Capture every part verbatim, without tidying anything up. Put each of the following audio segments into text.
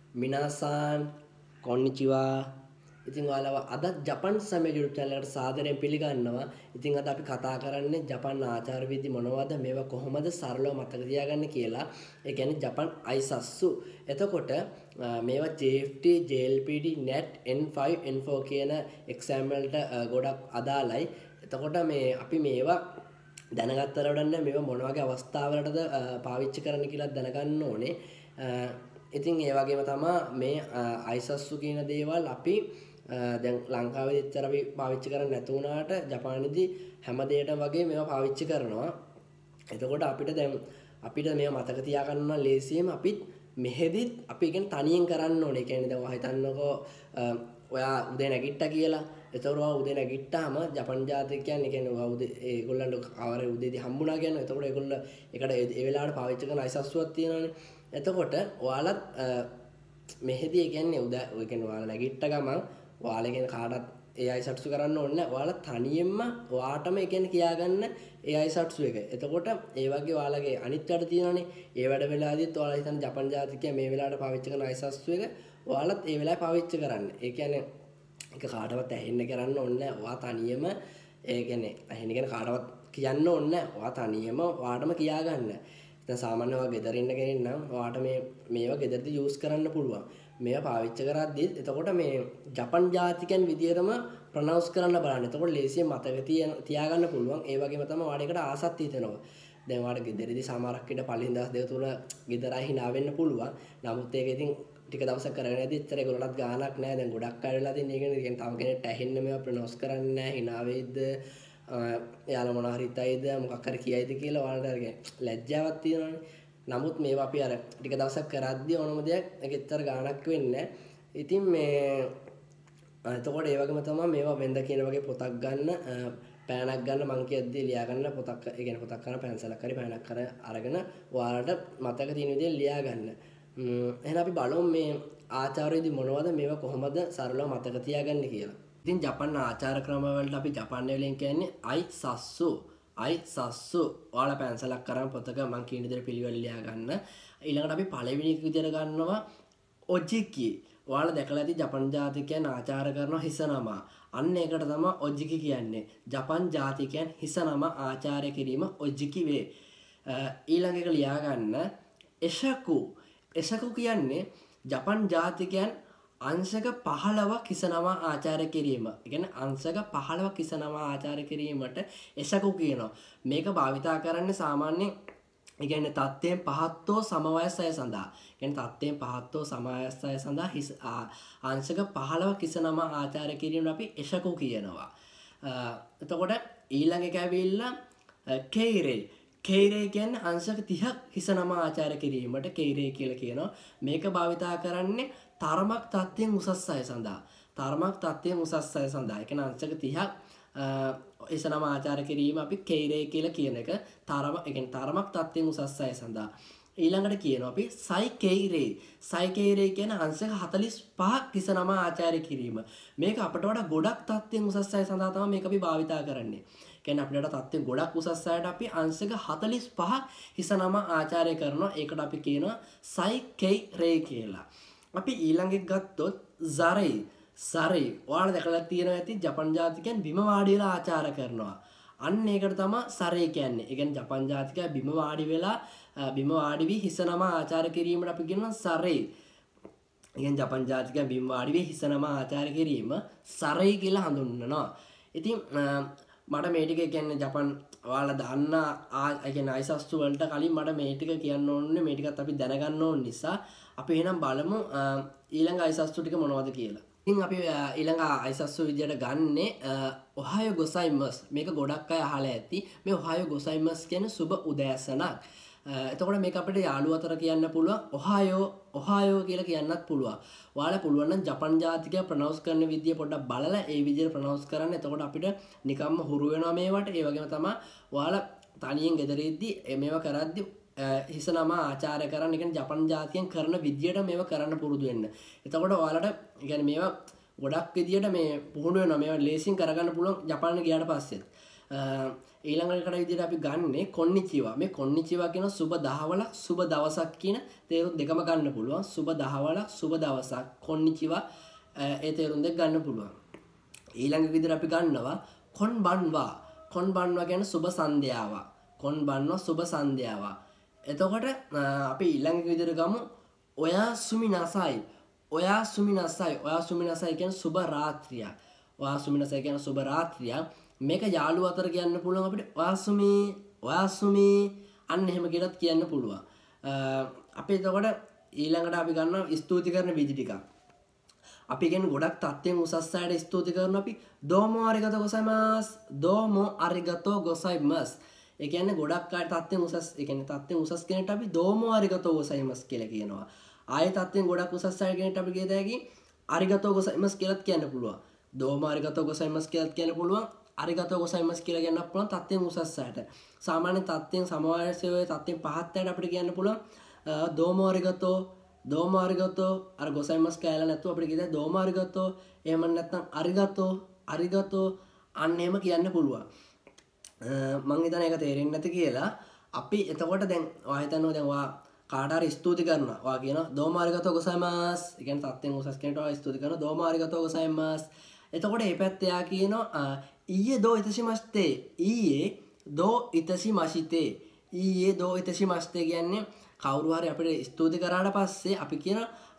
මිනාසාන් කොන්නිචිවා. ඉතින් ඔයාලව අද ජපන් සමය YouTube channel එකට සාදරයෙන් පිළිගන්නවා. ඉතින් අද අපි කතා කරන්නේ ජපන් ආචාර විදි මොනවද, මේවා කොහොමද සරලව මතක තියාගන්න කියලා. ඒ කියන්නේ ජපන් අයිසස්සු. එතකොට මේවා J F T, J L P T, N E T, N five, N four කියන exam වලට ගොඩක් අදාළයි. එතකොට මේ අපි මේවා දැනගත්තට වඩා මේවා මොන වගේ අවස්ථාවලටද පාවිච්චි කරන්න කියලා දැනගන්න ඕනේ. ඉතින් ඒ වගේම තමයි මේ අයිසස්සු කියන දේවල් අපි දැන් ලංකාවේ එච්චර අපි පාවිච්චි කරන්නේ නැතු වුණාට ජපානයේදී හැම දෙයකටම වගේ මේවා පාවිච්චි කරනවා. එතකොට අපිට දැන් අපිට මේවා මතක තියාගන්න ලේසියෙම අපිත් මෙහෙදිත් අපි කියන්නේ තනියෙන් කරන්න ඕනේ. ඒ කියන්නේ දැන් ඔයා හිතන්නකෝ ඔයා උදේ නැගිට්ටා කියලා. එතකොට ඔයා උදේ නැගිට්ටාම ජපන් ජාතිකයන් ඒ කියන්නේ ඔයා උදේ ඒගොල්ලන්ට ආවර උදේදී හම්බුණා කියන්නේ. එතකොට ඒගොල්ල ඒකට ඒ වෙලාවට පාවිච්චි කරන අයිසස්සුවක් තියෙනවානේ. එතකොට ඔයාලත් මෙහෙදී ඒ කියන්නේ උදේ ඔය කියන්නේ ඔයාලා නැගිට්ට ගමන් ඔයාලා කියන කාටත් ඒ අයිසස්සු කරන්න ඕනේ නැහැ. ඔයාලා තනියෙන්ම ඔයාටම ඒ කියන්නේ කියාගන්න ඒ අයිසස්සු එක. එතකොට ඒ වගේ ඔයාලගේ අනිත් වැඩ තියෙනවානේ. ඒ වැඩ වෙලාවදීත් ඔයාලා හිතන ජපන් ජාතිකයා මේ වෙලාවට පාවිච්චි කරන අයිසස්සු එක ඔයාලත් ඒ වෙලාවේ පාවිච්චි කරන්න. ඒ කියන්නේ ඒක කාටවත් ඇහෙන්න කරන්න ඕනේ නැහැ. ඔයා තනියම ඒ කියන්නේ ඇහෙන්න කියන කාටවත් කියන්න ඕනේ නැහැ. ඔයා තනියම ඔයාටම කියාගන්න. දැන් සාමාන්‍යව ඔයා ගෙදර ඉන්න කෙනෙක් නම් ඔයාට මේ මේවා ගෙදරදී යූස් කරන්න පුළුවන්. මේවා පාවිච්චි කරද්දී එතකොට මේ ජපන් ජාතිකයන් විදියටම ප්‍රොනවුන්ස් කරන්න බලන්න. එතකොට ලේසියෙන් මතක තියාගන්න පුළුවන්. ඒ වගේම තමයි ඔයාලට ඒකට ආසත් හිතෙනවා. දැන් ඔයාලට ගෙදරදී සමහරක් විට පළවෙනි දවස් දෙක තුන ගෙදරයි hina වෙන්න පුළුවන්. නමුත් ඒක ඉතින් ටික දවසක් කරගෙන ඉඳි ඉතර ඒගොල්ලන්ට ගාණක් නැහැ. දැන් ගොඩක් අය වෙලා තින්නේ ඒක නේ. තව කෙනෙක්ට ඇහෙන්න මේවා ප්‍රොනවුන්ස් කරන්නේ නැහැ. hina වෙයිද? එයාලා මොනවා හරි හිතයිද? මොකක් හරි කියයිද කියලා ඔයාලට අර ලැජ්ජාවක් තියෙනවානේ. නමුත් මේවා අපි අර ටික දවසක් කරද්දී ඕනම දෙයක් ඒක ඉතර ගාණක් වෙන්නේ නැහැ. ඉතින් මේ එතකොට ඒ වගේම තමයි මේවා වෙන්ද කියන වගේ පොතක් ගන්න පෑනක් ගන්න මං කියද්දී ලියා ගන්න පොතක් ඒ කියන්නේ පොතක් කරන පැන්සලක් හරි පෑනක් කර අරගෙන ඔයාලට මතක තියෙන විදිහට ලියා ගන්න. එහෙනම් අපි බලමු මේ ආචාරයේදී මොනවද මේවා කොහොමද සරලව මතක තියාගන්නේ කියලා. ඉතින් ජපන් ආචාර ක්‍රම වලට අපි ජපන් වලින් කියන්නේ අයිසස්සු. අයිසස්සු. ඔයාලා පැන්සලක් කරන් පොතක මං කියන විදිහට පිළිවෙල ලියා ගන්න. ඊළඟට අපි පළවෙනි එක විදිහට ගන්නවා ඔජිකි. ඔයාලා දැකලා ඇති ජපන් ජාතිකයන් ආචාර කරන හිස නම. අන්න ඒකට තමයි ඔජිකි කියන්නේ. ජපන් ජාතිකයන් හිස නම ආචාර කිරීම ඔජිකි වේ. ඊළඟ එක ලියා ගන්න එෂකු. එෂකු කියන්නේ ජපන් ජාතිකයන් අංශක පහළොවක් හිස නම ආචාර කිරීම. ඒ කියන්නේ අංශක පහළොවක් හිස නම ආචාර කිරීමට එෂකු කියනවා. මේක භාවිතා කරන්නේ සාමාන්‍යයෙන් ඒ කියන්නේ තත්ත්වයෙන් පහත් හෝ සමවයස් අය සඳහා. කියන්නේ තත්ත්වයෙන් පහත් හෝ සමවයස් අය සඳහා හිස අංශක පහළොවක් හිස නම ආචාර කිරීමට අපි එෂකු කියනවා. එතකොට ඊළඟ එක ඇවිල්ලා කේරේ. කේරේ කියන්නේ අංශක තිහක් හිස නම ආචාර කිරීමට කේරේ කියලා කියනවා. මේක භාවිතා කරන්නේ තරමක් තත්ත්වයෙන් උසස් අය සඳහා. තරමක් තත්ත්වයෙන් උසස් අය සඳහා. ඒ කියන්නේ අංශක තිහක් හිස නම ආචාර කිරීම අපි කේරේ කියලා කියන එක තරම ඒ කියන්නේ තරමක් තත්ත්වයෙන් උසස් අය සඳහා. ඊළඟට කියනවා අපි සයිකේරේ. සයිකේරේ කියන අංශක හතළිස් පහක් හිස නම ආචාර කිරීම. මේක අපට වඩා ගොඩක් තත්ත්වයෙන් උසස් අය සඳහා තමයි මේක අපි භාවිතා කරන්නේ. කියන්නේ අපිට තත්ත්වයෙන් ගොඩක් උසස් අයට අපි අංශක හතළිස් පහක් හිස නම ආචාරය කරනවා. ඒකට අපි කියනවා සයිකේරේ කියලා. අපි ඊළඟ එක ගත්තොත් සරේ. සරේ. ඔයාලා දැකලා තියෙනවා ඇති ජපන් ජාතිකයන් බිම වාඩි වෙලා ආචාර කරනවා. අන්න ඒකට තමයි සරේ කියන්නේ. ඒ කියන්නේ ජපන් ජාතිකයා බිම වාඩි වෙලා බිම වාඩි වී හිස නම ආචාර කිරීමට අපි කියනවා සරේ. ඒ කියන්නේ ජපන් ජාතිකයා බිම වාඩි වී හිස නම ආචාර කිරීම සරේ කියලා හඳුන්වනවා. ඉතින් මට මේ ටික කියන්නේ ජපන් ඔයාලා දන්න ඒ කියන්නේ අයිසස්සු වලට කලින් මට මේ ටික කියන්න ඕනේ. මේ ටිකත් අපි දැනගන්න ඕන නිසා අපි එහෙනම් බලමු ඊළඟ අයිසස්සු ටික මොනවද කියලා. ඉතින් අපි ඊළඟ අයිසස්සු විදියට ගන්නෙ ඔහායෝ ගොසයිමස්. මේක ගොඩක් අය අහලා ඇති. මේ ඔහායෝ ගොසයිමස් කියන්නේ සුබ උදෑසනක්. එතකොට මේක අපිට යාළුවෝ අතර කියන්න පුළුවන් ඔහායෝ ඔහායෝ කියලා කියන්නත් පුළුවන්. ඔයාලා පුළුවන් නම් ජපන් ජාතිකයා ප්‍රොනවුන්ස් කරන විදිය පොඩ්ඩක් බලලා ඒ විදියට ප්‍රොනවුන්ස් කරන්න. එතකොට අපිට නිකම්ම හුරු වෙනවා මේවට. ඒ වගේම තමයි ඔයාලා තනියෙන් ගෙදරෙද්දී මේවා කරද්දී හිස නම ආචාර කරන්න. ඒ කියන්නේ ජපන් ජාතියෙන් කරන විදියට මේවා කරන්න පුරුදු වෙන්න. එතකොට ඔයාලට ඒ කියන්නේ මේවා ගොඩක් විදියට මේ පුහුණු වෙනවා. මේවා ලේසියෙන් කරගන්න පුළුවන් ජපානට ගියාට පස්සේ. ඊළඟට විදිහට අපි ගන්නෙ කොන්නිචිවා. මේ කොන්නිචිවා කියන සුබ දහවලක් සුබ දවසක් කියන තේරුම් දෙකම ගන්න පුළුවන්. සුබ දහවලක් සුබ දවසක් කොන්නිචිවා ඒ තේරුම් දෙක ගන්න පුළුවන්. ඊළඟ විදිහට අපි ගන්නවා කොන්බන්වා. කොන්බන්වා කියන්නේ සුබ සන්ධ්‍යාව. කොන්බන්වා සුබ සන්ධ්‍යාව. එතකොට අපි ඊළඟ විදිහට ගමු ඔයා සුමිනසයි. ඔයා සුමිනසයි. ඔයා සුමිනසයි කියන්නේ සුබ රාත්‍රිය. ඔයා සුමිනසයි කියන්නේ සුබ රාත්‍රිය. මේක යාළුවෝ අතර කියන්න පුළුවන් අපිට ඔයා සුමි ඔයා සුමි අන්න එහෙම කියලාත් කියන්න පුළුවන්. අපි එතකොට ඊළඟට අපි ගන්නවා ස්තුති කරන විදි ටිකක්. අපි කියන්නේ ගොඩක් තත්ත්වෙන් උසස් අයට ස්තුති කරනවා අපි දෝමෝ අරිගතෝ ගොසයිමාස් දෝමෝ අරිගතෝ ගොසයිමාස්. ඒ කියන්නේ ගොඩක් අය තත්ත්වෙන් උසස් ඒ කියන්නේ තත්ත්වෙන් උසස් කෙනෙක්ට අපි දෝමෝ අරිගතෝ ගොසයිමාස් කියලා කියනවා. ආයේ තත්ත්වෙන් ගොඩක් උසස් අය කෙනෙක්ට අපි කියත හැකි අරිගතෝ ගොසයිමාස් කියලාත් කියන්න පුළුවන්. දෝමෝ අරිගතෝ ගොසයිමාස් කියලාත් කියන්න පුළුවන්. අරිගතෝ ගොසයිමාස් කියලා කියන්න පුළුවන් තත්ත්වෙන් උසස් අයට. සාමාන්‍ය තත්ත්වෙන් සමවයසයේ තත්ත්වෙන් පහත් අයට අපිට කියන්න පුළුවන් දෝමෝ අරිගතෝ දෝමෝ අරිගතෝ අර ගොසයිමාස් කියලා නැතුව අපිට කියත දෝමෝ අරිගතෝ එහෙම නැත්නම් අරිගතෝ අරිගතෝ අන්න එහෙම කියන්න පුළුවන්. මං හිතන්නේ ඒක තේරෙන්නේ නැති කියලා. අපි එතකොට දැන් ඔයා හිතනවා දැන් ඔයා කාට හරි ස්තුති කරනවා. ඔයා කියනවා දෝමෝ අරිගතෝ ගොසයිමාස්. ඒ කියන්නේ තත්ත්වෙන් උසස් කෙනෙක්ට ඔයා ස්තුති කරනවා දෝමෝ අරිගතෝ ගොසයිමාස්. එතකොට මේ පැත්තේ යා කියනවා ඊයේ දෝ ඉතසිමස්තේ. ඊයේ දෝ ඉතසිමසිතේ. ඊයේ දෝ ඉතසිමස්තේ කියන්නේ කවුරු හරි අපිට ස්තුති කරාට පස්සේ අපි කියන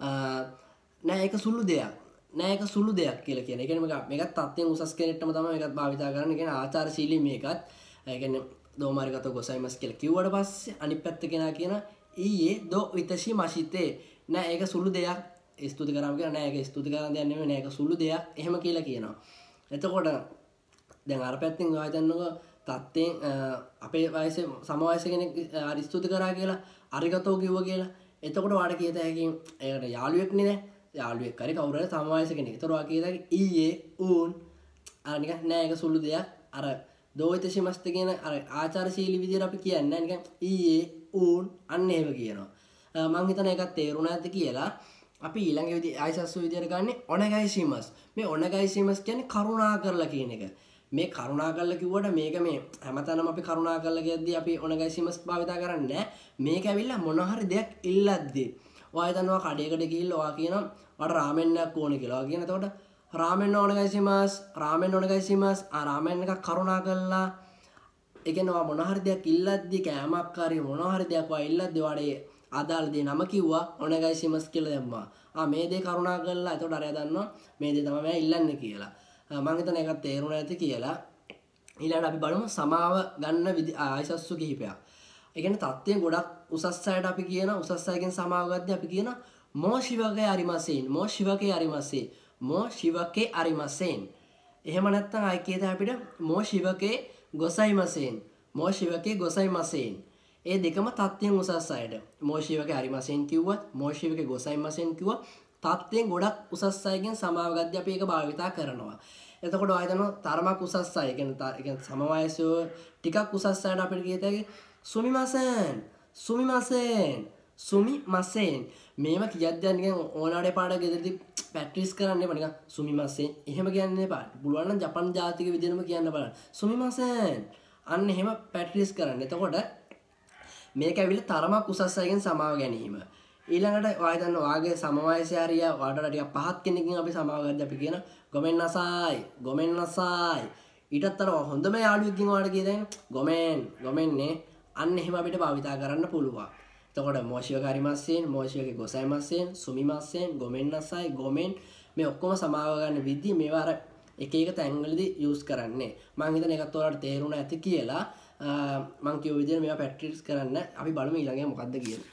නෑ ඒක සුළු දෙයක්. නෑ ඒක සුළු දෙයක් කියලා කියන. ඒ කියන්නේ මේක මේකත් තත්ත්වෙන් උසස් කෙනෙක්ටම තමයි මේකත් භාවිතා කරන්නේ. ඒ කියන්නේ ආචාරශීලී මේකත්. ඒ කියන්නේ දෝමෝ අරිගතෝ ගොසයිමාස් කියලා කිව්වට පස්සේ අනිත් පැත්ත කෙනා කියන ඊයේ දෝ ඉතසිමසිතේ. නෑ ඒක සුළු දෙයක්. ස්තුති කරාම කියන නෑ ඒක ස්තුති කරන දෙයක් නෙමෙයි නෑ ඒක සුළු දෙයක්. එහෙම කියලා කියනවා. එතකොට දැන් අර පැත්තෙන් ඔයා හිතන්නකෝ තත්ත්වෙන් අපේ වයසේ සම වයස කෙනෙක් හරි ස්තුති කරා කියලා අරිගතෝ කිව්වා කියලා. එතකොට ඔයාලට කියත හැකි ඒකට යාළුවෙක් නේ යාළුවෙක් හරි කවුරු හරි සම වයස කෙනෙක්. ඒතර ඔයා කියත හැකි ඊයේ ඌන් අර නිකන් නෑ ඒක සුළු දෙයක්. අර දෝයිතසිමස්ත කියන අර ආචාරශීලී විදියට අපි කියන්නේ නෑ නිකන් ඊයේ ඌන් අන්න එහෙම කියනවා. මං හිතන්නේ ඒකත් තේරුණා ඇති කියලා. අපි ඊළඟ විදිහ ආයිසස්සු විදියට ගන්නේ ඔනගයිසිමස්. මේ ඔනගයිසිමස් කියන්නේ කරුණා කරලා කියන එක. මේ කරුණා කරලා කිව්වට මේක මේ හැමතැනම අපි කරුණා කරලා කියද්දී අපි ඔනගයිසිමස් භාවිතා කරන්නේ නැහැ. මේක ඇවිල්ලා මොන හරි දෙයක් ඉල්ලද්දී. ඔයා හිතනවා කඩේකට ගිහිල්ලා ඔයා කියනවා මට රාමෙන් එකක් ඕනේ කියලා. ඔයා කියන එතකොට රාමෙන් ඔනගයිසිමස් රාමෙන් ඔනගයිසිමස් ආ රාමෙන් එකක් කරුණා කරලා ඒ කියන්නේ ඔයා මොන හරි දෙයක් ඉල්ලද්දී කෑමක් හරි මොන හරි දෙයක් ඔයා ඉල්ලද්දී ඔයාට අදාළ දේ නම කිව්වා ඔනගයිසිමස් කියලා දැම්මා. ආ මේ දේ කරුණා කරලා එතකොට අරයා දන්නවා මේ දේ තමයි මම ඉල්ලන්නේ කියලා. මම හිතන්නේ ඒකත් තේරුණා ඇති කියලා. ඊළඟට අපි බලමු සමාව ගන්න ආයිසස්සු කිහිපයක්. ඒ කියන්නේ තත්ත්වයෙන් ගොඩක් උසස් අයට අපි කියන උසස් අයගෙන් සමාව ගද්දී අපි කියන මෝ ශිවකේ අරිමසෙන් මෝ ශිවකේ අරිමසෙන් මෝ ශිවකේ අරිමසෙන්. එහෙම නැත්නම් අය කියත අපිට මෝ ශිවකේ ගොසයිමසෙන් මෝ ශිවකේ ගොසයිමසෙන්. ඒ දෙකම තත්ත්වයෙන් උසස් අයට. මෝ ශිවකේ අරිමසෙන් කිව්වත් මෝ ශිවකේ ගොසයිමසෙන් කිව්වත් තත්ත්වයෙන් ගොඩක් උසස් අයගෙන් සමාව ගද්දී අපි ඒක භාවිතා කරනවා. එතකොට ඔය හිතනවා තරමක් උසස් අය කියන්නේ සම වයසෝ ටිකක් උසස් අයට අපිට කියත හැකි සුමිමසෙන් සුමිමසෙන් සුමිමසෙන් මේව කියද්දී නිකන් ඕනාඩේ පාඩ ගෙදරදී ප්‍රැක්ටිස් කරන්න එපා නිකන් සුමිමසෙන් එහෙම කියන්න එපා. පුළුවන් නම් ජපන් ජාතික විදිහටම කියන්න බලන්න. සුමිමසෙන් අන්න එහෙම ප්‍රැක්ටිස් කරන්න. එතකොට මේක ඇවිල්ලා තරමක් උසස් අයගෙන් සමාව ගැනීම. ඊළඟට ඔයා හිතන්න ඔයාගේ සම වයසේ හරිය ඔයාට ටිකක් පහත් කෙනකින් අපි සමාව ගද්දී අපි කියන ගොමෙන් නසායි ගොමෙන් නසායි ඊටත් අර හොඳම යාළුවෙක්ගෙන් ඔයාට කියදෙන ගොමෙන් ගොමෙන්නේ අන්න එහෙම අපිට භාවිතා කරන්න පුළුවන්. එතකොට මොෂිවක හරිමස්සෙන් මොෂිවකේ ගොසයිමස්සෙන් සුමිමස්සෙන් ගොමෙන් නසායි ගොමෙන් මේ ඔක්කොම සමාව ගන්න විදිහ මේවා අර එක එක තැන්වලදී යූස් කරන්නේ. මම හිතන්නේ ඒකත් ඔයාලට තේරුණා ඇති කියලා. මම කියව විදිහට මේවා ප්‍රැක්ටිස් කරන්න අපි බලමු ඊළඟට මොකද්ද කියන්නේ.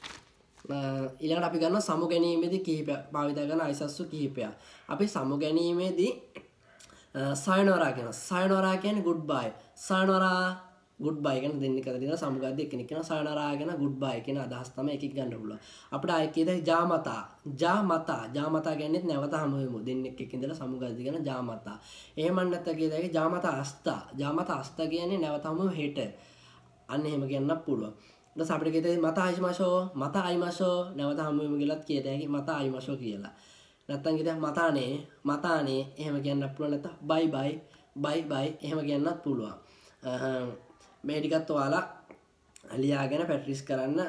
ඊළඟට අපි ගන්නවා සමු ගැනීමේදී කිහිප භාවිත කරන අයිසස්සු කිහිපයක්. අපි සමු ගැනීමේදී සයනෝරා කියනවා. සයනෝරා කියන්නේ good bye. සයනෝරා good bye කියන දෙන්නේ කතා දෙනවා සමු ගද්දී එක්කෙනෙක් කියනවා සයනෝරා කියන good bye කියන අදහස් තමයි එකෙක් ගන්න පුළුවන්. අපිට ආයෙ කියද ජාමතා. ජාමතා. ජාමතා කියන්නේ නැවත හමු වෙමු. දෙන්නෙක් එක්ක ඉඳලා සමු ගද්දී කියන ජාමතා. එහෙම නැත්නම් කියද ජාමතා අස්තා. ජාමතා අස්තා කියන්නේ නැවත හමු හෙට. අන්න එහෙම කියන්නත් පුළුවන්. ඊට අපිට කියතේ මත ආයිමෂෝ මත ආයිමෂෝ නැවත හමු වෙමු කියලාත් කියත හැකි මත ආයිමෂෝ කියලා. නැත්තම් කියතේ මතානේ මතානේ එහෙම කියන්නත් පුළුවන්. නැත්නම් බයි බයි බයි බයි එහෙම කියන්නත් පුළුවන්. මේ ටිකත් ඔයාලා ලියාගෙන ප්‍රැක්ටිස් කරන්න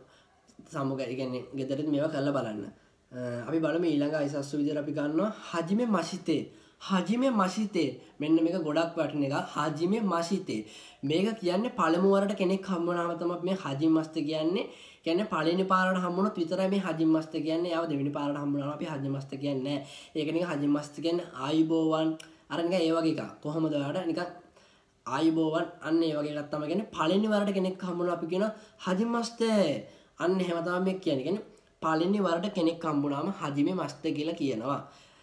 සමුග කියන්නේ ගෙදරදී මේවා කරලා බලන්න. අපි බලමු ඊළඟ අයිසස්සු විදියට අපි ගන්නවා හජිමේ මෂිතේ. හජිමේ මෂිතේ මෙන්න මේක ගොඩක් වටින එක. හජිමේ මෂිතේ මේක කියන්නේ පළමු වරට කෙනෙක් හම්බුනාම තමයි මේ හජිම මස්ත කියන්නේ. කියන්නේ පළවෙනි පාරට හම්බුනොත් විතරයි මේ හජිම මස්ත කියන්නේ. යාව දෙවෙනි පාරට හම්බුනාම අපි හජිම මස්ත කියන්නේ නැහැ. ඒක නිකන් හජිම මස්ත කියන්නේ ආයිබෝවන් අර නිකන් ඒ වගේ එකක්. කොහොමද ඔයාලට නිකන් ආයිබෝවන් අන්න ඒ වගේ එකක් තමයි කියන්නේ. පළවෙනි වරට කෙනෙක් හම්බුනා අපි කියනවා හජිම මස්ත. අන්න එහෙම තමයි මේ කියන්නේ. කියන්නේ පළවෙනි වරට කෙනෙක් හම්බුනාම හජිමේ මස්ත කියලා කියනවා.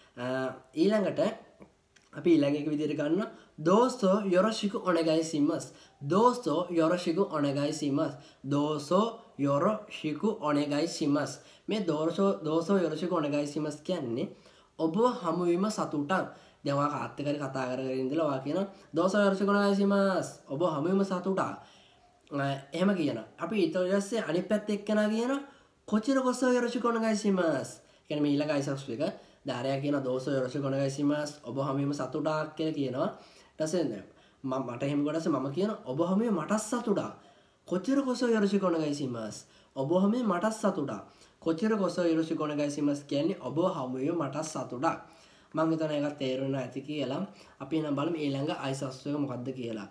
ඊළඟට අපි ඊළඟ එක විදිහට ගන්නවා දෝසෝ යොරොෂිකු ඔනෙගයිසිමස්. දෝසෝ යොරොෂිකු ඔනෙගයිසිමස්. දෝසෝ යොරොෂිකු ඔනෙගයිසිමස්. මේ දෝසෝ දෝසෝ යොරොෂිකු ඔනෙගයිසිමස් කියන්නේ ඔබ හමු වීම සතුටක්. දැන් ඔයා කාත් එක්ක කතා කරගෙන ඉඳලා ඔයා කියනවා දෝසෝ යොරොෂිකු ඔනෙගයිසිමස්. ඔබ හමු වීම සතුටක්. එහෙම කියනවා. අපි ඊට පස්සේ අනිත් පැත්තේ එක්කෙනා කියනවා කොචිර කොසෝ යොරොෂිකු ඔනෙගයිසිමස්. කියන්නේ මේ ඊළඟ අයිසස් එක දාරයා කියන දෝසෝ යොරොෂිකු ඔනෙගයිසිමස්. ඔබ හමු වීම සතුටක් කියලා කියනවා. ඊට පස්සේ මම මට එහෙම කොටස මම කියනවා ඔබ හමු වීම මට සතුටක්. කොචිර කොසෝ යොරොෂිකු ඔනෙගයිසිමස්. ඔබ හමු වීම මට සතුටක්. කොචිර කොසෝ යොරොෂිකු ඔනෙගයිසිමස් කියන්නේ ඔබ හමු වීම මට සතුටක්. මම හිතනවා ඒක තේරුණා ඇති කියලා. අපි එනම් බලමු ඊළඟ අයිසස් එක මොකද්ද කියලා.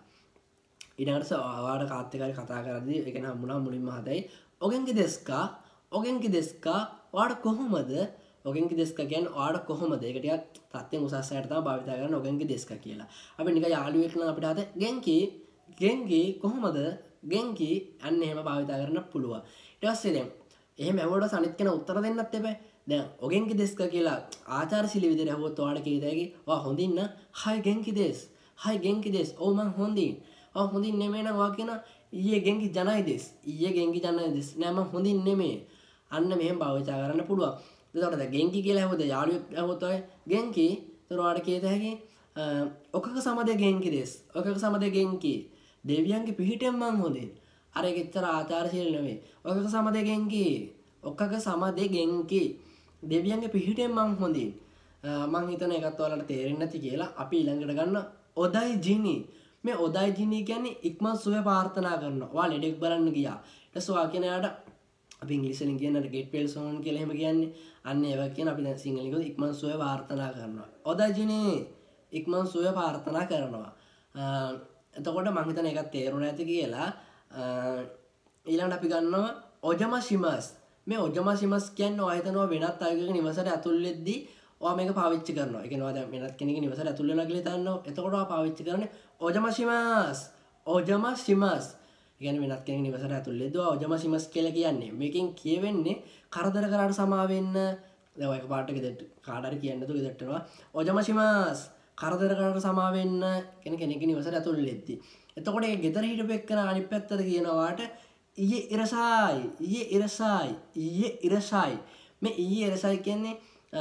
ඊළඟට ඔයාලට කාත් එක්ක කතා කරද්දී ඒක නම් හම්බුණා මුලින්ම හදයි. ඔගෙන්කි දෙස්කා ඔගෙන්කි දෙස්කා ඔයාලට කොහොමද? ඔගෙන්කි දෙස්කා කියන්නේ ඔයාලට කොහොමද? ඒක ටිකක් තත්ත්වෙන් උසස් අයට තමයි භාවිත කරන්නේ ඔගෙන්කි දෙස්කා කියලා. අපි නිකන් යාළුවෙක් නම් අපිට හද ගෙන්කි ගෙන්කි කොහොමද? ගෙන්කි අන්න එහෙම භාවිත කරන්න පුළුවන්. ඊට පස්සේ දැන් එහෙම ඇහුවට අනිත් කෙනා උත්තර දෙන්නත් එපා. දැන් ඔගෙන්කි දෙස්කා කියලා ආචාරශීලී විදිහට ඇහුවොත් ඔයාලට කීයද හැකි? ඔයා හොඳින් න හයි ගෙන්කි දෙස්. හයි ගෙන්කි දෙස්. ඔව් මං හොඳින්. ඔව් හොඳින් නෙමෙයි නම් ඔයා කියනවා ඊයේ ගෙන්කි ජනයි දෙස්. ඊයේ ගෙන්කි ජනයි දෙස්. නෑ මං හොඳින් නෙමෙයි. අන්න මෙහෙම භාවිත කරන්න පුළුවන්. එතකොට දැන් ගෙන්කි කියලා ඇහුවොත් යාළුවෙක් ඇහුවොත් ඔය ගෙන්කි ඒතර ඔයාලට කීයද හැකි? ඔකක සමදේ ගෙන්කි දෙස්. ඔකක සමදේ ගෙන්කි. දෙවියන්ගේ පිහිටෙන් මං හොඳින්. අර ඒක එච්චර ආචාරශීලී නෙමෙයි. ඔකක සමදේ ගෙන්කි. ඔකක සමදේ ගෙන්කි. දෙවියන්ගේ පිහිටෙන් මං හොඳින්. මං හිතන එකත් ඔයාලට තේරෙන්නේ නැති කියලා. අපි ඊළඟට ගන්න ඔදයි ජිනි. මේ ඔදයි ජිනි කියන්නේ ඉක්මන් සුවය ප්‍රාර්ථනා කරනවා. ඔයා ලෙඩෙක් බලන්න ගියා. ඊට පස්සේ ඔයා කියන යාට අපි ඉංග්‍රීසියෙන් කියන get well soon කියලා එහෙම කියන්නේ. අන්න ඒක කියන අපි දැන් සිංහලෙන් කිව්වොත් ඉක්මන් සුවය ප්‍රාර්ථනා කරනවා. ඔදයි ජිනි ඉක්මන් සුවය ප්‍රාර්ථනා කරනවා. එතකොට මං හිතන එකත් තේරුණා ඇති කියලා. ඊළඟට අපි ගන්නවා ඔජමසිමස්. මේ ඔජමසිමස් කියන්නේ ඔයා හිතනවා වෙනත් අයගේ නිවසට ඇතුල් වෙද්දී ඔයා මේක පාවිච්චි කරනවා. ඒ කියන්නේ ඔයා දැන් වෙනත් කෙනෙක්ගේ නිවසට ඇතුල් වෙනවා කියලා හිතනවා. එතකොට ඔයා පාවිච්චි කරන්නේ ඔජමසිමස්. ඔජමසිමස්. ඒ කියන්නේ වෙනත් කෙනෙක්ගේ නිවසට ඇතුල් වෙද්දී ඔයා ඔජමසිමස් කියලා කියන්නේ. මේකෙන් කියවෙන්නේ කරදර කරාට සමා වෙන්න. දැන් ඔය එකපාරට ගෙදරට කාට හරි කියන්න තු ගෙදරටනවා ඔජමසිමස් කරදර කරාට සමා වෙන්න කියන කෙනෙක්ගේ නිවසට ඇතුල් වෙද්දී. එතකොට ඒ ගෙදර හිටපු එක්කන අනිත් පැත්තට කියනවාට ඊයේ ඉරසයි ඊයේ ඉරසයි ඊයේ ඉරසයි මේ ඊයේ ඉරසයි කියන්නේ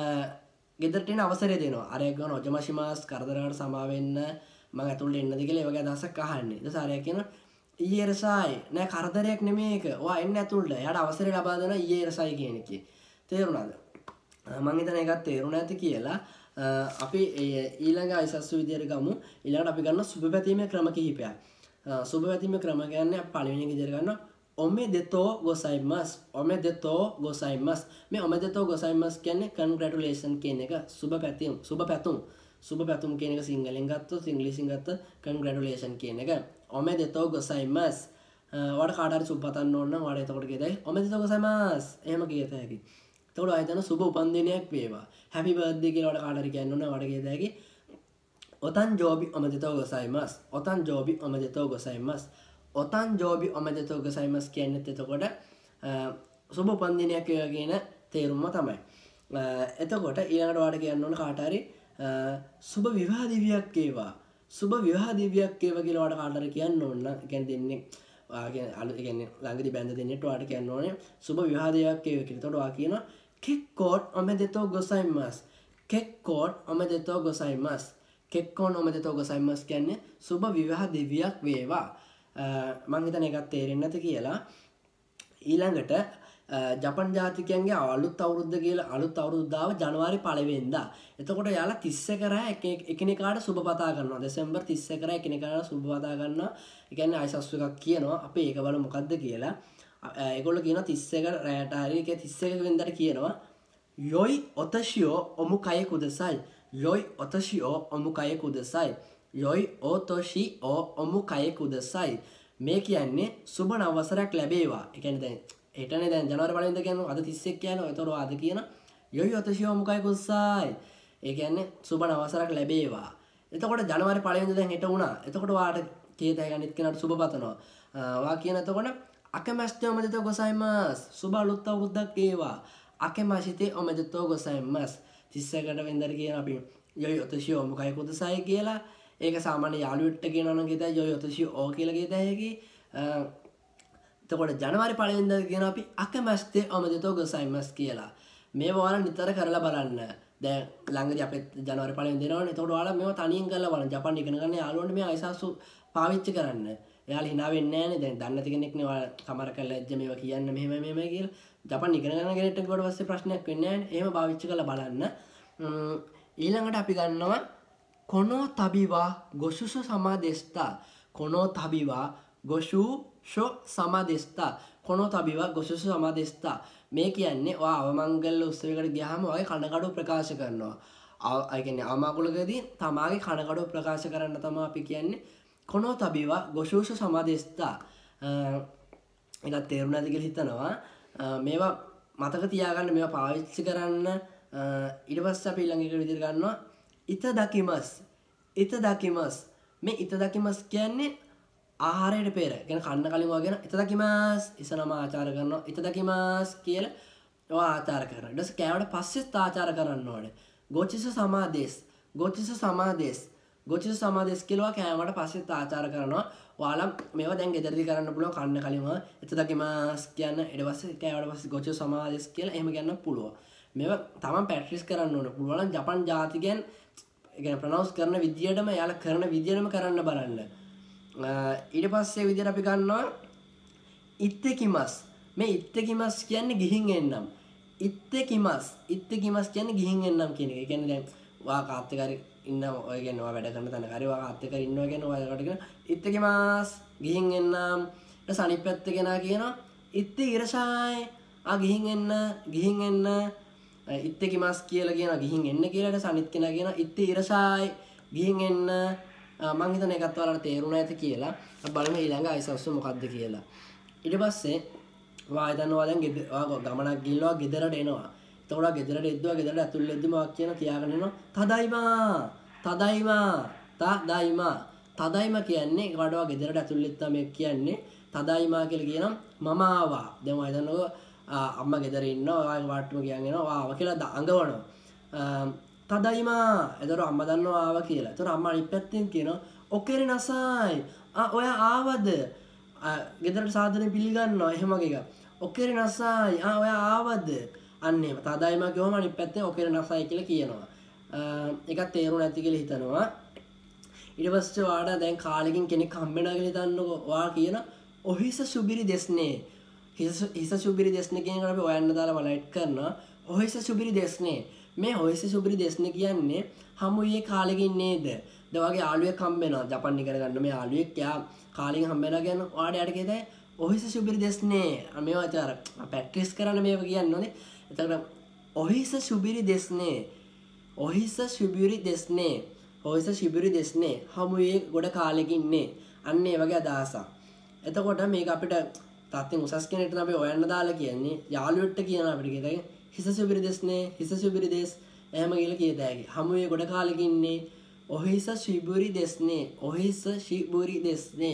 ගෙදරට එන අවසරය දෙනවා. අර එක ගන්න ඔජමසිමාස් කරදරකට සමා වෙන්න මම ඇතුළට එන්නද කියලා ඒ වගේ අදහසක් අහන්නේ. ඊට පස්සේ අරයා කියනවා ඊයේ ඉරසයි නෑ කරදරයක් නෙමෙයි ඒක. ඔයා එන්න ඇතුළට. එයාට අවසරය ලබා දෙනවා ඊයේ ඉරසයි කියන එකේ. තේරුණාද? මම හිතන එකත් තේරුණා ඇති කියලා. අපි ඊළඟ අයිසස්සු විදියට ගමු. ඊළඟට අපි ගන්න සුබ පැතීමේ ක්‍රම කිහිපයක්. සුබ පැතීමේ ක්‍රම කියන්නේ පළවෙනි එක විදියට ගන්නවා ඔමෙදෙතෝ ගොසයිමස්. ඔමෙදෙතෝ ගොසයිමස්. මේ ඔමෙදෙතෝ ගොසයිමස් කියන්නේ කන්ග්‍රැටුලේෂන් කියන එක. සුබ පැතීම සුබ පැතුම් සුබ පැතුම් කියන එක සිංහලෙන් ගත්තොත් ඉංග්‍රීසියෙන් ගත්තොත් කන්ග්‍රැටුලේෂන් කියන එක. ඔමෙදෙතෝ ගොසයිමස්. ඔයාලට කාට හරි සුබ පතන්න ඕන නම් ඔයාලට එතකොට කියතයි ඔමෙදෙතෝ ගොසයිමස්. එහෙම කියත හැකි. එතකොට ආයතන සුබ උපන්දිනයක් වේවා. හැපි බර්ත්ඩේ කියලා ඔයාලට කාට හරි කියන්න ඕන ඔයාලට කියත හැකි. ඔතන් ජෝබි ඔමෙදෙතෝ ගොසයිමස්. ඔතන් ජෝබි ඔමෙදෙතෝ ගොසයිමස්. ඔතන් ජෝබි ඔමෙදෙතෝ ගොසයිමස් කියන්නේ එතකොට සුබ උපන්දිනයක් වේවා කියන තේරුම තමයි. එතකොට ඊළඟට ඔයාලට කියන්න ඕන කාට හරි සුබ විවාහ දිවියක් වේවා. සුබ විවාහ දිවියක් වේවා කියලා ඔයාලට කාට හරි කියන්න ඕන නම් කියන්නේ දෙන්නේ ඔයාගේ අලු කියන්නේ ළඟදී බැඳ දෙන්නෙට ඔයාලට කියන්න ඕනේ සුබ විවාහ දිවියක් වේවා කියලා. එතකොට ඔයා කියනවා කෙක්කෝට් ඔමෙදෙතෝ ගොසයිමස්. කෙක්කෝට් ඔමෙදෙතෝ ගොසයිමස්. කෙක්කෝන් ඔමෙදෙතෝ ගොසයිමස් කියන්නේ සුබ විවාහ දිවියක් වේවා. මං හිතන එකත් තේරෙන්නේ නැති කියලා. ඊළඟට ජපන් ජාතිකයන්ගේ අලුත් අවුරුද්ද කියලා අලුත් අවුරුද්දාව ජනවාරි පළවෙනිදා. එතකොට යාලා තිස් එක රෑ එකිනෙකාට සුබ පතා කරනවා. දෙසැම්බර් තිස් එක රෑ එකිනෙකාට සුබ පතා ගන්නවා. ඒ කියන්නේ අයිසස් එකක් කියනවා. අපි ඒක බලමු මොකද්ද කියලා. ඒගොල්ලෝ කියනවා තිස් එක රෑට හරි ඒක තිස් එක වෙනිදාට කියනවා යොයි ඔතෂියෝ ඔමුකය කුදසයි. යොයි ඔතෂියෝ ඔමුකය කුදසයි. යොයි ඔතොෂියෝ ඔමුකය කුදසයි. මේ කියන්නේ සුබ නවවසරක් ලැබේවා. ඒ කියන්නේ දැන් හෙටනේ දැන් ජනවාරි පළවෙනිදා කියන්නේ අද තිස් එක කියනවා. ඒතකොට අද කියන යොයි ඔතෂියෝ ඔමුකය කුදසයි. ඒ කියන්නේ සුබ නවවසරක් ලැබේවා. එතකොට ජනවාරි පළවෙනිදා දැන් හෙට වුණා. එතකොට ඔයාට කීයද ගණිත කෙනාට සුබ පතනවා. ඔයා කියන එතකොට අකමැස්තේ ඔමෙදෙතෝ ගොසයිමස්. සුබ අලුත් අවුරුද්දක් වේවා. අකමැසිතේ ඔමෙදෙතෝ ගොසයිමස්. තිස් එකට වෙනිදාට කියන අපි යොයි ඔතෂියෝ ඔමුකය කුදසයි කියලා. ඒක සාමාන්‍ය යාළුවෙක්ට කියනවා නම් කියතයි යොයි ඔතෂියෝ ඕ කියලා කියත හැකි. එතකොට ජනවාරි පළවෙනිදා කියන අපි අකමැස්තේ ඔමෙදෙතෝ ගොසයිමස් කියලා. මේව ඔයාලා නිතර කරලා බලන්න. දැන් ළඟදී අපේ ජනවාරි පළවෙනිදා දෙනවනේ. එතකොට ඔයාලා මේව තනියෙන් කරලා බලන්න. ජපාන් ඉගෙන ගන්න යාළුවන්ට මේ අයිසාසු පාවිච්චි කරන්න. එයාලා hina වෙන්නේ නැහනේ. දැන් දන්නේ නැති කෙනෙක් නේ ඔයාලා කමර කරලා එද්ද මේව කියන්න මෙහෙම මෙහෙම කියලා. ජපාන් ඉගෙන ගන්න කෙනෙක්ට කිව්වට පස්සේ ප්‍රශ්නයක් වෙන්නේ නැහනේ. එහෙම පාවිච්චි කරලා බලන්න. ඊළඟට අපි ගන්නවා කොනෝ තබිවා ගොසුසු සමාදෙස්තා. කොනෝ තබිවා ගොසුෂෝ සමාදෙස්තා. කොනෝ තබිවා ගොසුසු සමාදෙස්තා. මේ කියන්නේ ඔයා අවමංගල උත්සවයකට ගියාම ඔයගේ කනකඩු ප්‍රකාශ කරනවා. ඒ කියන්නේ අවමංගලකදී තමාගේ කනකඩු ප්‍රකාශ කරන්න තමයි අපි කියන්නේ කොනෝ තබිවා ගොසුෂු සමාදෙස්තා. ඒක තේරුණාද කියලා හිතනවා. මේවා මතක තියාගන්න මේවා පාවිච්චි කරන්න. ඊට පස්සේ අපි ඊළඟ එක විදිහට ගන්නවා ඉත දකිමස්. ඉත දකිමස්. මේ ඉත දකිමස් කියන්නේ ආහාරයට පෙර. කියන්නේ කන්න කලින් වගේ ඉත දකිමස් ඉසනම ආචාර කරනවා. ඉත දකිමස් කියලා ඔයා ආචාර කරනවා. ඊට පස්සේ කෑවට පස්සෙත් ආචාර කරන්න ඕනේ. ගෝචිස සමාදේස්. ගෝචිස සමාදේස්. ගෝචිස සමාදේස් කියලා කෑවට පස්සෙත් ආචාර කරනවා. ඔයාලා මේවා දැන් ගෙදරදී කරන්න පුළුවන් කන්න කලින්ම ඉත දකිමස් කියන ඊට පස්සේ කෑවට පස්සේ ගෝචිස සමාදේස් කියලා එහෙම කියන්න පුළුවන්. මේවා තමන් ප්‍රැක්ටිස් කරන්න ඕනේ. පුළුවන් නම් ජපන් ජාතිකයන් ඒ කියන්නේ ප්‍රොනවුන්ස් කරන විදියටම යාලා කරන විදියටම කරන්න බලන්න. ඊට පස්සේ විදියට අපි ගන්නවා ඉත්තෙකිමස්. මේ ඉත්තෙකිමස් කියන්නේ ගිහින් එන්නම්. ඉත්තෙකිමස්. ඉත්තෙකිමස් කියන්නේ ගිහින් එන්නම් කියන එක. ඒ කියන්නේ දැන් වා කාත් එක හරි ඉන්නවා. ඔය කියන්නේ ඔයා වැඩ කරන තැනක හරි වා කාත් එක හරි ඉන්නවා කියන්නේ ඔයාලට කියන ඉත්තෙකිමස් ගිහින් එන්නම්. ඊට සනිප් පැත්තේ කෙනා කියනවා ඉත්තේ ඉරසායි. ආ ගිහින් එන්න ගිහින් එන්න ඉත්තෙකිමස් කියලා කියනවා ගිහින් එන්න කියලා. ඊට සනිත් කෙනා කියනවා ඉත්තේ ඉරසායි ගිහින් එන්න. මං හිතන එකත් ඔයාලට තේරුණා ඇති කියලා. අපි බලමු ඊළඟ අයිසස් මොකක්ද කියලා. ඊට පස්සේ ඔයා හිතනවා දැන් ඔයා ගමනක් ගිහලා ගෙදරට එනවා. එතකොට ගෙදරට එද්දවා ගෙදරට ඇතුල් වෙද්දිම ඔයා කියන තියාගෙන එනවා තදයිමා තදයිමා තදයිමා. තදයිමා කියන්නේ ඒකට ඔයා ගෙදරට ඇතුල් වෙද්දා මේ කියන්නේ තදයිමා කියලා කියනම් මම ආවා. දැන් ඔයා හිතන්නකෝ අම්මා ගෙදර ඉන්නවා. ඔයා වාට්ටුම කියන් එනවා. ඔයා ආවා කියලා අඟවනවා. තදයිමා. එතකොට අම්මා දන්නවා ආවා කියලා. එතකොට අම්මා අනිත් පැත්තෙන් කියනවා ඔකේරි නසයි. ආ ඔයා ආවද? ගෙදරට සාදරයෙන් පිළිගන්නවා එහෙම වගේ එකක්. ඔකේරි නසයි. ආ ඔයා ආවද? අන්න එහෙම. තදයිමා කියවම අනිත් පැත්තෙන් ඔකේරි නසයි කියලා කියනවා. ඒකත් තේරුණ නැති කියලා හිතනවා. ඊට පස්සේ ඔයාලා දැන් කාලෙකින් කෙනෙක් හම්බෙනවා කියලා හිතන්නකෝ. ඔයා කියන ඔහිස සුබිරි දෙස්නේ. හිස හිස සුබිරි දෙස්නේ කියන එක අපි ඔයන්න දාලා බලයිට් කරනවා. ඔහිස සුබිරි දෙස්නේ. මේ ඔහිස සුබිරි දෙස්නේ කියන්නේ හමුයේ කාලෙකින් නේද? දැන් ඔයාගේ යාළුවෙක් හම්බෙනවා ජපන් ඉගෙන ගන්න මේ යාළුවෙක් යා කාලෙකින් හම්බෙනවා කියන ඔයාට යාට කියතේ ඔහිස සුබිරි දෙස්නේ. මේවා අතර ප්‍රැක්ටිස් කරන්න මේවා කියන්නේ ඕනේ. එතකොට ඔහිස සුබිරි දෙස්නේ. ඔහිස සුබිරි දෙස්නේ. ඔහිස සුබිරි දෙස්නේ. හමුයේ ගොඩ කාලෙකින් නේ. අන්න ඒ වගේ අදහසක්. එතකොට මේක අපිට තාත්තෙන් උසස් කෙනෙක්ට තමයි ඔයන්න දාලා කියන්නේ. යාළුවෙක්ට කියනවා අපිට කියතේ හිස සුබිරි දෙස්නේ. හිස සුබිරි දෙස් එහෙම කියලා කියත හැකි. හමුවේ ගොඩ කාලෙකින් ඉන්නේ. ඔහිස ශිබුරි දෙස්නේ. ඔහිස ශිබුරි දෙස්නේ.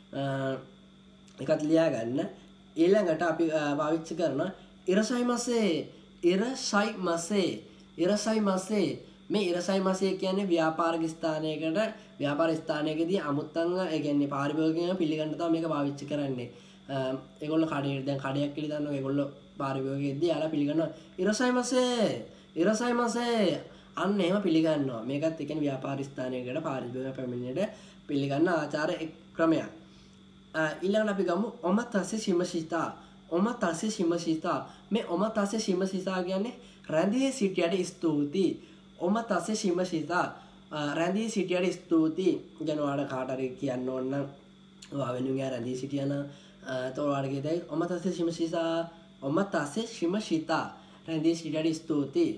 එකත් ලියා ගන්න. ඊළඟට අපි පාවිච්චි කරන ඉරසයි මසේ. ඉරසයි මසේ. ඉරසයි මසේ. මේ ඉරසයි මසේ කියන්නේ ව්‍යාපාරික ස්ථානයකට ව්‍යාපාර ස්ථානයකදී අමුත්තන් ඒ කියන්නේ පාරිභෝගිකයන් පිළිගන්න තමයි මේක පාවිච්චි කරන්නේ. ඒගොල්ලෝ කඩේ දැන් කඩයක් කියලා දන්නවා. ඒගොල්ලෝ පාරිභෝගිකයේදී යාලා පිළිගන්නවා ඉරසයි මසේ. ඉරසයි මසේ. අන්න එහෙම පිළිගන්නවා. මේකත් ඒ කියන්නේ ව්‍යාපාර ස්ථානයකට පාරිභෝගික පැමිණෙන්නට පිළිගන්න ආචාර ක්‍රමයක්. ඊළඟට අපි ගමු ඔමතසේ සිමසිතා. ඔමතසේ ශිමසිතා මේ ඔමතසේ ශිමසිතා කියන්නේ රැඳී සිටියට ස්තුතියි. ඔමතසේ ශිමසිතා රැඳී සිටියට ස්තුතියි. ගැන ඔයාලට කාට හරි කියන්න ඕන නම් ඔයා වෙනුවෙන් රැඳී සිටියන එතකොට ඔයාලට කියතයි ඔමතසේ ශිමසිතා ඔමතසේ ශිමසිතා රැඳී සිටියට ස්තුතියි.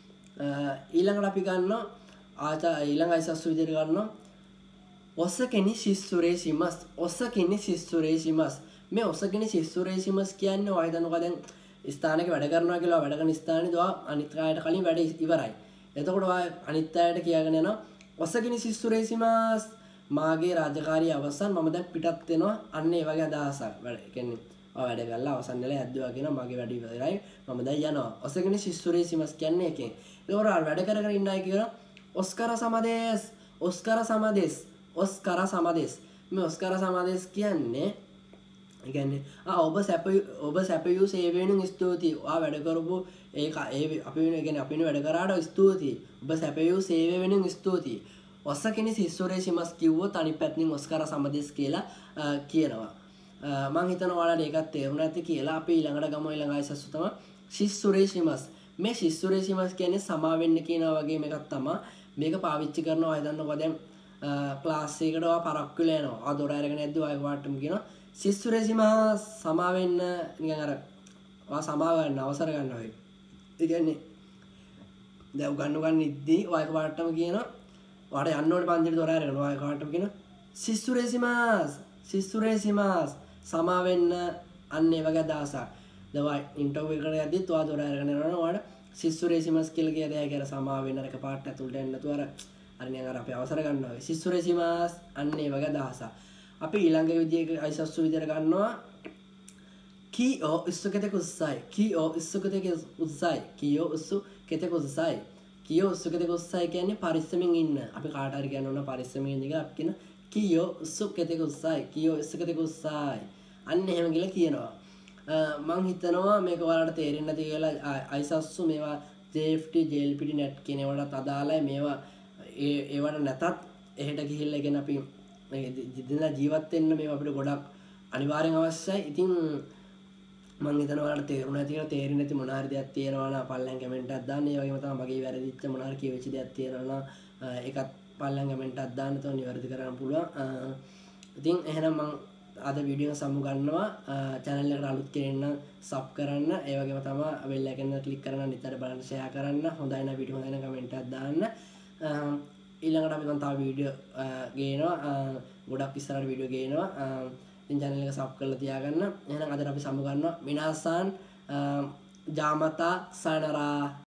ඊළඟට අපි ගන්නවා ආචා ඊළඟ අයිසස් විදිහට ගන්නවා ඔසකෙනි සිස්සුරේසිමස් ඔසකෙනි සිස්සුරේසිමස් මේ ඔසකෙනි සිස්සුරේසිමස් කියන්නේ ඔය හිතන්නකෝ දැන් ස්ථානයක වැඩ කරනවා කියලා වැඩ කරන ස්ථානයේදී ඔයා අනිත් අයට කලින් වැඩ ඉවරයි. එතකොට ඔයා අනිත් අයට කියාගෙන යනවා ඔසකෙනි සිස්සුරේසිමස් මාගේ රාජකාරිය අවසන් මම දැන් පිටත් වෙනවා. අන්න ඒ වගේ අදහසක්. වැඩ කියන්නේ ඔයා වැඩ කරලා අවසන් වෙලා යද්දවා කියනවා මගේ වැඩ ඉවරයි මම දැන් යනවා. ඔසකෙනි සිස්සුරේසිමස් කියන්නේ ඒකෙන්. ඒතකොට වැඩ කර කර ඉන්න අය කියනවා ඔස්කර සමදේස් ඔස්කර සමදේස් ඔස්කර සමදේස් මේ ඔස්කර සමදේස් කියන්නේ කියන්නේ ආ ඔබ සැප ඔබ සැපයූ සේවයෙන් ස්තුතියි. ඔයා වැඩ කරපු ඒක ඒ අපි වෙන කියන්නේ අපි වෙන වැඩ කරාට ස්තුතියි. ඔබ සැපයූ සේවය වෙනුවෙන් ස්තුතියි. ඔසකෙනි සිස්සුරේසිමස් කිව්වොත් අනිත් පැත්තෙන් ඔස්කර සමදේස් කියලා කියනවා. මම හිතනවා ඔයාලට ඒකත් තේරුණා ඇති කියලා. අපි ඊළඟට ගමු ඊළඟ අයසස් තමයි සිස්සුරේසිමස්. මේ සිස්සුරේසිමස් කියන්නේ සමා වෙන්න කියනවා වගේ එකක් තමයි. මේක පාවිච්චි කරනවා හිතන්නකෝ දැන් ක්ලාස් එකකට ඔයා පරක්කු වෙලා යනවා. ආ දොර අරගෙන යද්දි ඔයා වාට්ටම කියනවා සිස්සුරේසිමස් සමා වෙන්න නිකන් අර ඔයා සමා ගන්න අවසර ගන්නවා වගේ. ඒ කියන්නේ දැන් උගන්නු ගන්න ඉද්දි ඔයා වාට්ටම කියනවා ඔයාට යන්න ඕනේ පන්තිට දොර අරගෙන ඔයා වාට්ටම කියනවා සිස්සුරේසිමස් සිස්සුරේසිමස් සමා වෙන්න අන්න ඒ වගේ අදහසක්. දවා ඉන්ටර්විව් එකට යද්දිත් ඔයා දොර අරගෙන යනවා ඔයාට සිස්සුරේසිමස් කියලා කියද ඒ කියන්නේ සමා වෙන්න අර එකපාරට ඇතුළට එන්න නැතුව අර අර නිකන් අර අපි අවසර ගන්නවා. සිස්සුරේසිමස් අන්න ඒ වගේ අදහසක්. අපි ඊළඟ විදිහේ අයිසස්සු විදිහට ගන්නවා කීෝ ඉස්සු කෙතෙක් උස්සයි කීෝ ඉස්සු කෙතෙක් උස්සයි කීෝ ඉස්සු කෙතෙක් උස්සයි කීෝ ඉස්සු කෙතෙක් උස්සයි කියන්නේ පරිස්සමින් ඉන්න. අපි කාට හරි කියන්න ඕන පරිස්සමින් ඉන්න කියලා අපි කියන කීෝ ඉස්සු කෙතෙක් උස්සයි කීෝ ඉස්සු කෙතෙක් උස්සයි අන්න එහෙම කියලා කියනවා. මම හිතනවා මේක ඔයාලට තේරෙන්නේ නැති කියලා අයිසස්සු මේවා J F T J L P T net කියන ඒවාට අදාළයි. මේවා ඒ ඒවට නැතත් එහෙට ගිහිල්ලා කියන අපි දිනදා ජීවත් වෙන්න මේවා අපිට ගොඩක් අනිවාර්යෙන් අවශ්‍යයි. ඉතින් මම හිතනවා ඔයාලට තේරුණා ඇති කියලා. තේරෙන්නේ නැති මොන හරි දෙයක් තියෙනවා නම් පල්ලෙන් කමෙන්ට් එකක් දාන්න. ඒ වගේම තමයි මගේ වැරදිච්ච මොන හරි කියවිච්ච දෙයක් තියෙනවා නම් ඒකත් පල්ලෙන් කමෙන්ට් එකක් දාන්න. තව නිවැරදි කරන්න පුළුවන්. ඉතින් එහෙනම් මම අද වීඩියෝ එක සමු ගන්නවා. channel එකට අලුත් කෙනෙක් නම් sub කරන්න. ඒ වගේම තමයි bell icon එක click කරන්න, නිතර බලන්න, share කරන්න. හොඳයි නම් වීඩියෝ හොඳයි නම් කමෙන්ට් එකක් දාන්න. ඊළඟට අපි දැන් තව වීඩියෝ ගේනවා. ගොඩක් ඉස්සරහට වීඩියෝ ගේනවා. ඉතින් channel එක sub කරලා තියාගන්න. එහෙනම් අද අපි සමු ගන්නවා මිනාසන් ජාමතා සනරා